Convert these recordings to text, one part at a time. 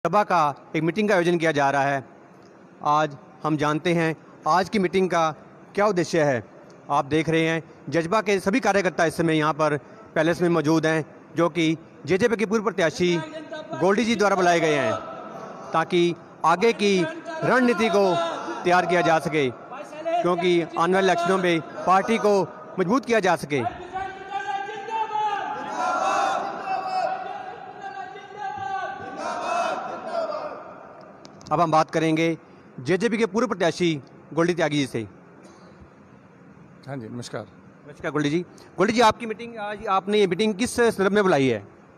सभा का एक मीटिंग का आयोजन किया जा रहा है। आज हम जानते हैं आज की मीटिंग का क्या उद्देश्य है। आप देख रहे हैं जज्बा के सभी कार्यकर्ता इस समय यहाँ पर पैलेस में मौजूद हैं, जो कि जेजेपी के पूर्व प्रत्याशी गोल्डी जी द्वारा बुलाए गए हैं, ताकि आगे की रणनीति को तैयार किया जा सके, क्योंकि आने वाले इलेक्शनों में पार्टी को मजबूत किया जा सके। अब हम बात करेंगे जेजेपी के पूर्व प्रत्याशी गोल्डी त्यागी जी से। हाँ जी, नमस्कार। नमस्कार गोल्डी जी। गोल्डी जी, आपकी मीटिंग आज आपने ये मीटिंग किस संदर्भ में बुलाई है?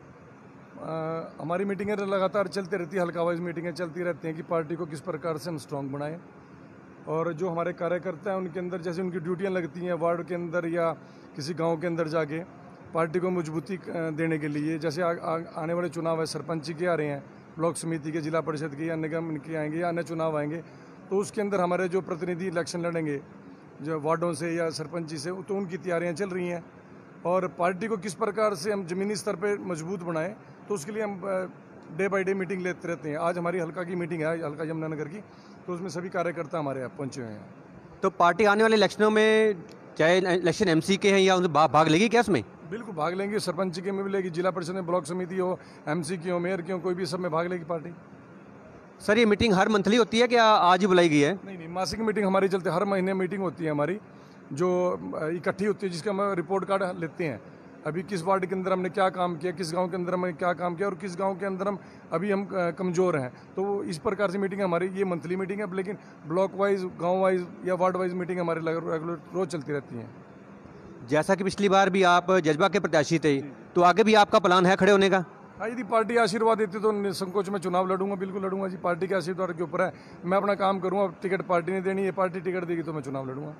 हमारी मीटिंगें लगातार चलती रहती है, हल्का वाइज मीटिंगें चलती रहती हैं कि पार्टी को किस प्रकार से हम स्ट्रांग बनाएं, और जो हमारे कार्यकर्ता हैं उनके अंदर जैसे उनकी ड्यूटियां लगती हैं वार्ड के अंदर या किसी गांव के अंदर जाके पार्टी को मजबूती देने के लिए, जैसे आने वाले चुनाव है, सरपंच के आ रहे हैं, ब्लॉक समिति के, जिला परिषद के या निगम के आएंगे या अन्य चुनाव आएंगे, तो उसके अंदर हमारे जो प्रतिनिधि इलेक्शन लड़ेंगे जो वार्डों से या सरपंची से, तो उनकी तैयारियां चल रही हैं। और पार्टी को किस प्रकार से हम ज़मीनी स्तर पे मजबूत बनाएं, तो उसके लिए हम डे बाय डे मीटिंग लेते रहते हैं। आज हमारी हल्का की मीटिंग है, हल्का यमुनानगर की, तो उसमें सभी कार्यकर्ता हमारे यहाँ पहुँचे हुए हैं। तो पार्टी आने वाले इलेक्शनों में, चाहे इलेक्शन एमसी के हैं या उनमें भाग लेगी क्या उसमें? बिल्कुल भाग लेंगे, सरपंच के में भी लेगी, जिला परिषद में, ब्लॉक समिति हो, एमसी की हो, मेयर की हो, कोई भी सब में भाग लेगी पार्टी। सर, ये मीटिंग हर मंथली होती है क्या आज ही बुलाई गई है? नहीं, मासिक मीटिंग हमारी चलती है, हर महीने मीटिंग होती है हमारी, जो इकट्ठी होती है, जिसका हम रिपोर्ट कार्ड लेते हैं। अभी किस वार्ड के अंदर हमने क्या काम किया, किस गांव के अंदर हमने क्या काम किया, और किस गांव के अंदर हम कमज़ोर हैं, तो इस प्रकार से मीटिंग हमारी, ये मंथली मीटिंग है, लेकिन ब्लॉक वाइज, गांव वाइज या वार्ड वाइज मीटिंग हमारी रेगुलर रोज चलती रहती हैं। जैसा कि पिछली बार भी आप जज्बा के प्रत्याशी थे, तो आगे भी आपका प्लान है खड़े होने का? हाँ, यदि पार्टी आशीर्वाद देती तो निसंकोच में चुनाव लड़ूंगा, बिल्कुल लड़ूंगा जी। पार्टी के आशीर्वाद के ऊपर है, मैं अपना काम करूंगा। टिकट पार्टी ने देनी है, पार्टी टिकट देगी तो मैं चुनाव लड़ूंगा।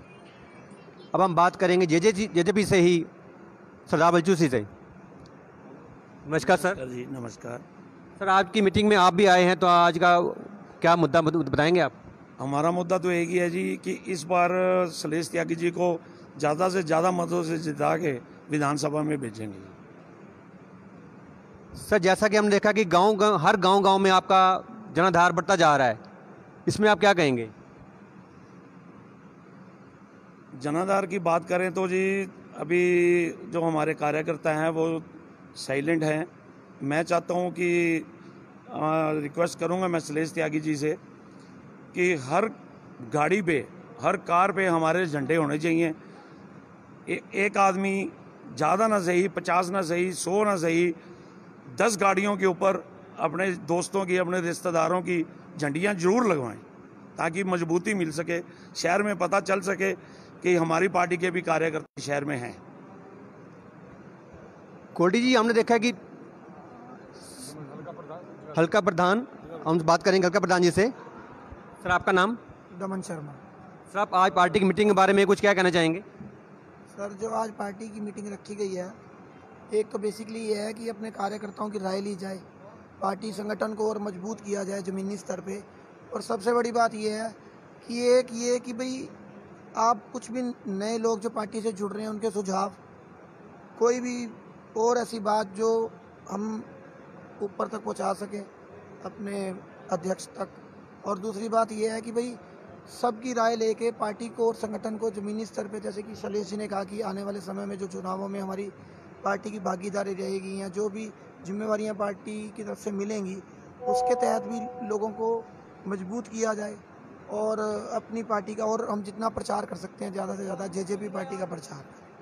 अब हम बात करेंगे जेजेपी से ही, सरदार बलचूसी से। नमस्कार सर। जी नमस्कार। सर, आज की मीटिंग में आप भी आए हैं, तो आज का क्या मुद्दा बताएंगे आप? हमारा मुद्दा तो एक ही है जी कि इस बार शैलेश त्यागी जी को ज़्यादा से ज़्यादा मतों से जिता के विधानसभा में भेजेंगे। सर, जैसा कि हमने देखा कि हर गांव में आपका जनाधार बढ़ता जा रहा है, इसमें आप क्या कहेंगे? जनाधार की बात करें तो जी, अभी जो हमारे कार्यकर्ता हैं वो साइलेंट हैं। मैं चाहता हूं कि रिक्वेस्ट करूंगा मैं शैलेश त्यागी जी से कि हर गाड़ी पे, हर कार पे हमारे झंडे होने चाहिए। एक आदमी ज़्यादा ना सही, 50 ना सही, 100 ना सही, 10 गाड़ियों के ऊपर अपने दोस्तों की, अपने रिश्तेदारों की झंडियाँ जरूर लगवाएं, ताकि मजबूती मिल सके, शहर में पता चल सके कि हमारी पार्टी के भी कार्यकर्ता शहर में हैं। गोल्डी जी, हमने देखा कि हल्का प्रधान, हम बात करेंगे हल्का प्रधान जी से। सर, आपका नाम? दमन शर्मा। सर, आप आज पार्टी की मीटिंग के बारे में कुछ क्या कहना चाहेंगे? सर, जो आज पार्टी की मीटिंग रखी गई है, एक तो बेसिकली ये है कि अपने कार्यकर्ताओं की राय ली जाए, पार्टी संगठन को और मजबूत किया जाए ज़मीनी स्तर पे। और सबसे बड़ी बात ये है कि भाई आप कुछ भी नए लोग जो पार्टी से जुड़ रहे हैं, उनके सुझाव, कोई भी और ऐसी बात जो हम ऊपर तक पहुंचा सकें अपने अध्यक्ष तक। और दूसरी बात ये है कि भाई सबकी राय लेके पार्टी को और संगठन को ज़मीनी स्तर पे, जैसे कि शैलेश जी ने कहा कि आने वाले समय में जो चुनावों में हमारी पार्टी की भागीदारी रहेगी या जो भी जिम्मेवारियां पार्टी की तरफ से मिलेंगी, उसके तहत भी लोगों को मजबूत किया जाए और अपनी पार्टी का, और हम जितना प्रचार कर सकते हैं ज़्यादा से ज़्यादा जेजेपी पार्टी का प्रचार।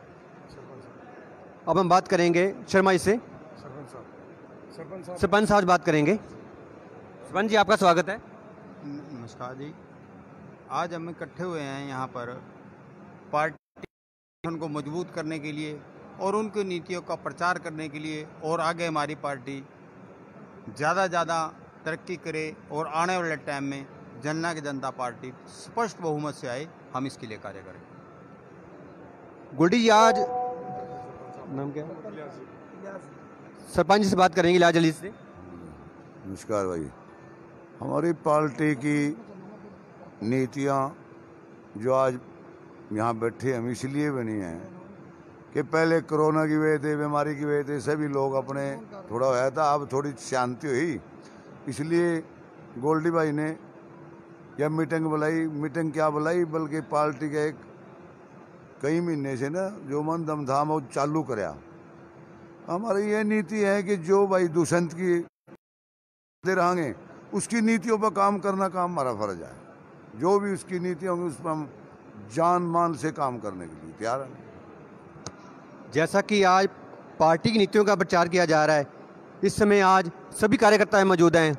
अब हम बात करेंगे शर्मा जी से। सरपंच साहब बात करेंगे। सरपंच जी, आपका स्वागत है। नमस्कार जी। आज हम इकट्ठे हुए हैं यहाँ पर पार्टी उनको मजबूत करने के लिए और उनकी नीतियों का प्रचार करने के लिए, और आगे हमारी पार्टी ज़्यादा तरक्की करे और आने वाले टाइम में जनता पार्टी स्पष्ट बहुमत से आए, हम इसके लिए कार्य करें। गोल्डी जी, आज नाम क्या? सरपंच से बात करेंगे, इलाज अली से। नमस्कार भाई। हमारी पार्टी की नीतियाँ जो आज यहाँ बैठे हम इसलिए बनी हैं कि पहले कोरोना की वजह से, बीमारी की वजह से सभी लोग अपने थोड़ा होया था, अब थोड़ी शांति हुई इसलिए गोल्डी भाई ने यह मीटिंग बुलाई। मीटिंग क्या बुलाई, बल्कि पार्टी के कई महीने से ना जो मन दम था वो चालू कराया। हमारी ये नीति है कि जो भाई दुष्यंत की दे रहेंगे उसकी नीतियों पर काम करना काम हमारा फर्ज है। जो भी उसकी नीति होंगी उस पर हम जान मान से काम करने के लिए तैयार हैं। जैसा कि आज पार्टी की नीतियों का प्रचार किया जा रहा है, इस समय आज सभी कार्यकर्ता मौजूद हैं।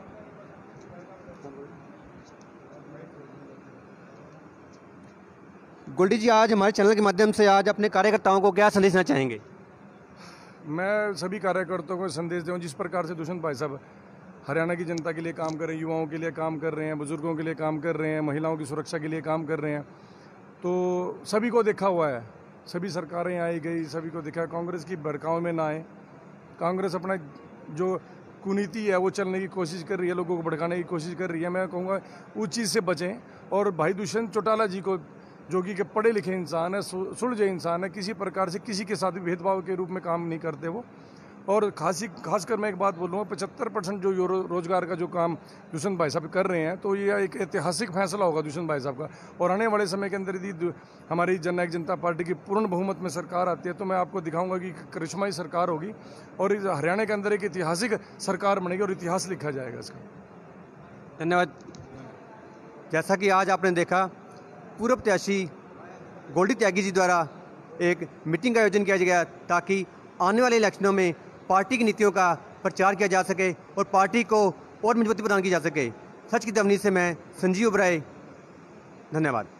गोल्डी जी, आज हमारे चैनल के माध्यम से आज अपने कार्यकर्ताओं को क्या संदेश देना चाहेंगे? मैं सभी कार्यकर्ताओं को संदेश दूँ, जिस प्रकार से दुष्यंत भाई साहब हरियाणा की जनता के लिए काम कर रहे हैं, युवाओं के लिए काम कर रहे हैं, बुजुर्गों के लिए काम कर रहे हैं, महिलाओं की सुरक्षा के लिए काम कर रहे हैं, तो सभी को देखा हुआ है। सभी सरकारें आई गई, सभी को देखा। कांग्रेस की भड़काव में ना आए। कांग्रेस अपना जो कुनीति है वो चलने की कोशिश कर रही है, लोगों को भड़काने की कोशिश कर रही है। मैं कहूँगा उस चीज़ से बचें। और भाई दुष्यंत चौटाला जी को, जो कि पढ़े लिखे इंसान है, सुलझे इंसान है, किसी प्रकार से किसी के साथ भी भेदभाव के रूप में काम नहीं करते वो। और खासकर मैं एक बात बोलूँगा, 75% जो रोजगार का जो काम दुष्यंत भाई साहब कर रहे हैं, तो ये एक ऐतिहासिक फैसला होगा दुष्यंत भाई साहब का। और आने वाले समय के अंदर यदि हमारी जननायक जनता पार्टी की पूर्ण बहुमत में सरकार आती है तो मैं आपको दिखाऊंगा कि करिश्माई सरकार होगी और हरियाणा के अंदर एक ऐतिहासिक सरकार बनेगी और इतिहास लिखा जाएगा इसका। धन्यवाद। जैसा कि आज आपने देखा, पूर्व प्रत्याशी गोल्डी त्यागी जी द्वारा एक मीटिंग का आयोजन किया गया ताकि आने वाले इलेक्शनों में पार्टी की नीतियों का प्रचार किया जा सके और पार्टी को और मजबूती प्रदान की जा सके। सच की ध्वनि से मैं संजीव ओबराय, धन्यवाद।